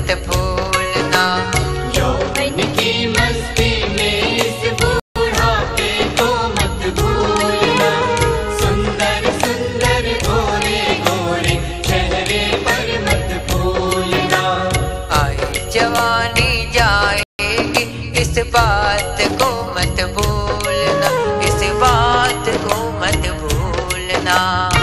मत भूलना। यौवन की मस्ती में इस बुढ़ापे को मत भूलना। सुंदर सुंदर गोरे गोरे चेहरे पर मत भूलना। आई जवानी जाएगी इस बात को मत भूलना, इस बात को मत भूलना।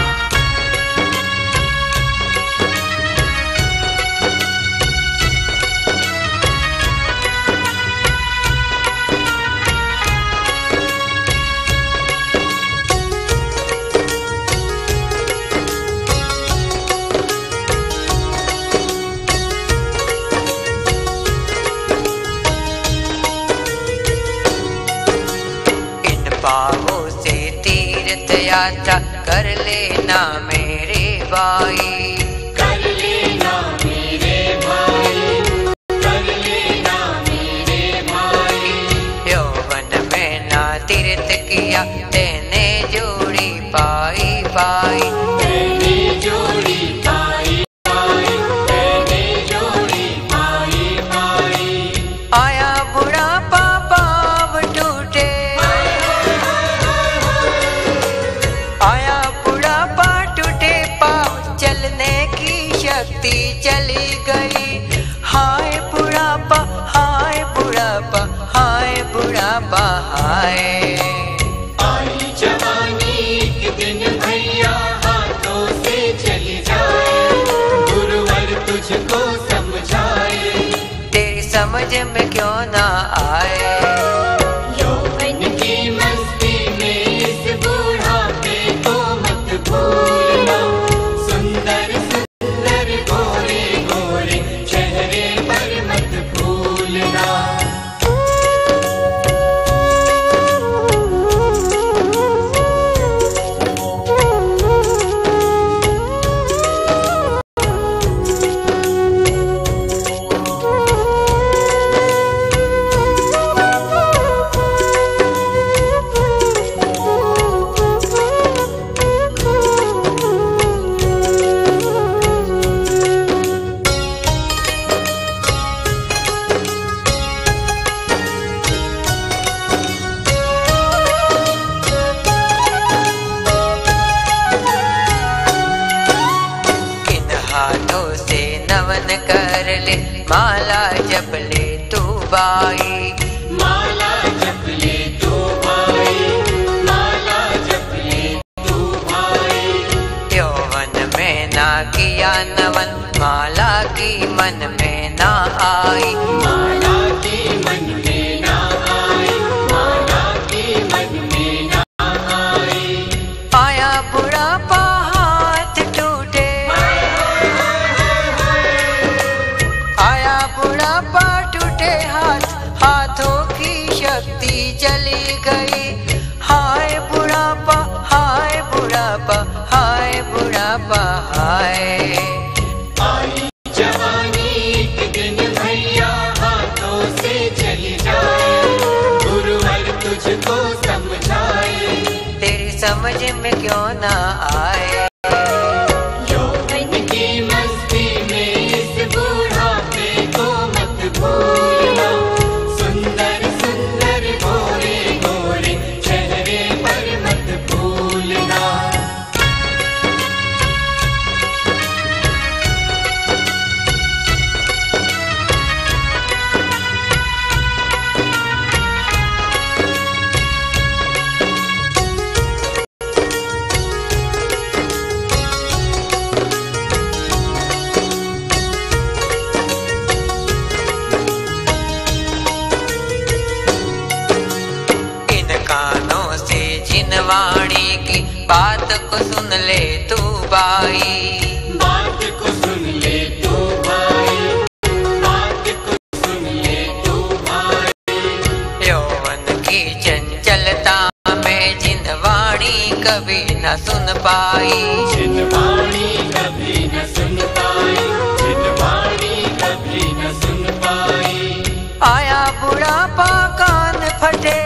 पावों से तीर्थ यात्रा कर लेना मेरे भाई, कर लेना मेरे भाई, कर लेना मेरे भाई। यौवन में ना तीर्थ किया तेने जोड़ी पाई पाई, तेने जोड़ी पाई पाई, तेने जोड़ी पाई पाई। आया बुढ़ापा पाँव टूटे, आया बुढ़ापा टूटे पाँव, चलने की शक्ति चली गई। हाय बुढ़ापा, हाय बुढ़ापा, हाय बुढ़ापा, हाय। आई जवानी एक दिन भैया हाथों से चली जाए, गुरुवर तुझको समझाए, तेरी समझ में क्यों ना आए। यौवन की मस्ती में इस बुढ़ापे को मत भूलना। सुंदर सुंदर गोरे गोरे चेहरे पर मत भूलना। हाथों से नवन कर ले माला जप ले तू बाई, माला जप ले तू भाई, माला जप ले तू भाई। यौवन में ना किया नवन माला की मन में ना आई, माला की मन में ना आई, माला की मन में ना आई। आया बुढ़ापा हाथ टूटे, आया बुढ़ापा टूटे हाथ, हाथों की शक्ति चली गई। हाय बुढ़ापा, हाय बुढ़ापा, हाय बुढ़ापा, हाय। आई जवानी एक दिन भैया हाथों से चली जाए, गुरुवर तुझको समझाए, तेरी समझ में क्यों ना आए। यौवन की मस्ती में इस बुढ़ापे को मत भूलना। सुंदर सुंदर गोरे गोरे चेहरे पर मत भूलना। वाणी की बात को सुन ले तू बाई, बात को सुन ले तू भाई, बात को सुन ले तू भाई। यौवन की चंचलता में जिनवाणी कभी न सुन पाई, जिनवाणी कभी न सुन पाई, जिनवाणी कभी न सुन पाई। आया बुढ़ापा कान फटे,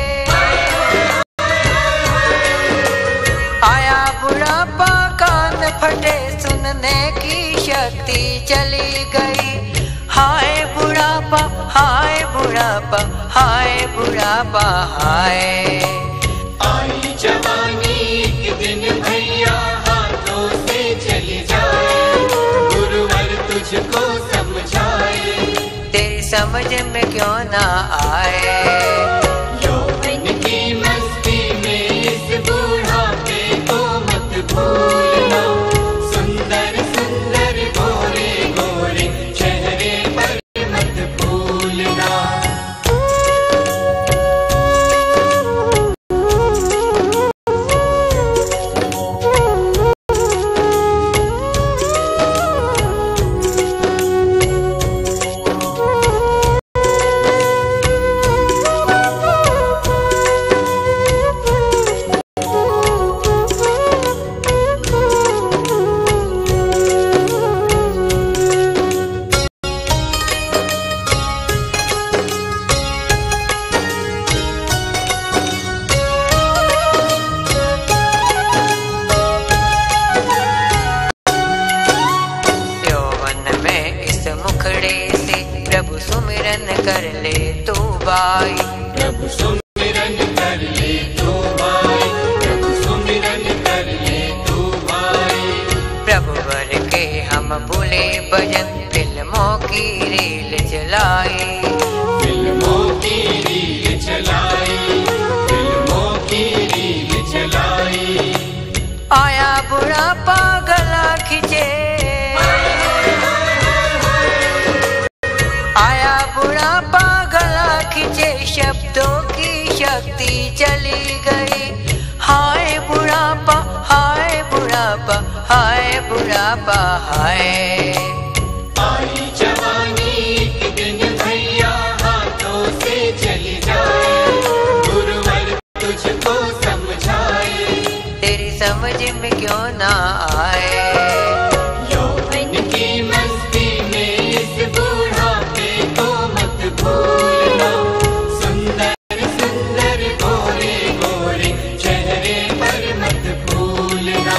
आया बुढ़ापा कान फटे, सुनने की शक्ति चली गई। बुढ़ापा हाय बुढ़ापा हाय। आई जवानी एक दिन भैया हाथों से चली जाए, गुरुवर तुझको समझाए, तेरी समझ में क्यों ना आए। यौवन की मस्ती में इस बुढ़ापे को मत भूलना, सुंदर सुंदर गोरे गोरे चेहरे पर मत भूलना। प्रभु सुमिरन कर ले तू बाई, प्रभु सुमिरन कर ले तू भाई, प्रभु सुमिरन कर ले तू भाई। प्रभु वर के हम भूले भजन फिल्मों की रील चलाई, फिल्मों की रील चलाई, फिल्मों की रील चलाई। आया बुढ़ापा गला खिंचे, आया बुढ़ापा गला खिंचे, शब्दों की शक्ति चली गई। हाय बुढ़ापा हाय बुढ़ापा हाय बुढ़ापा हाय। आई जवानी एक दिन भैया हाथों से चली जाए, गुरुवर तुझको समझाए, तेरी समझ में क्यों ना आए। यौवन की मस्ती में इस बुढ़ापे को मत भूलना, सुंदर सुंदर गोरे गोरे चेहरे पर मत भूलना।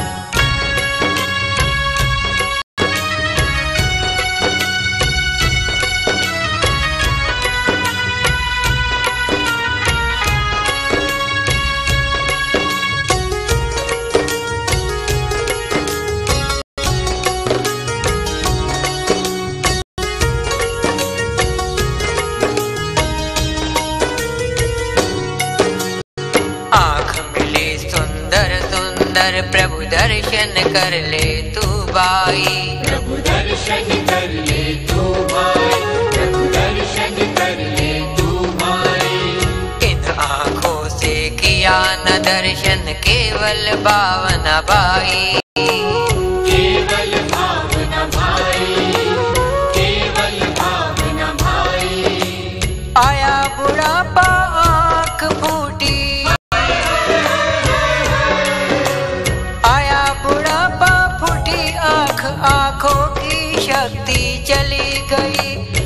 आँख मिले सुंदर सुंदर प्रभु दर्शन कर ले तू बाई, प्रभु दर्शन कर ले तू भाई, प्रभु दर्शन कर ले तू भाई। इन आँखों से किया न दर्शन केवल भावना बाई, केवल भावना भाई, केवल भावना भाई। आया बुढ़ापा आँख फूटी, आया बुढ़ापा फूटी आँख, आँखों की शक्ति चली गई।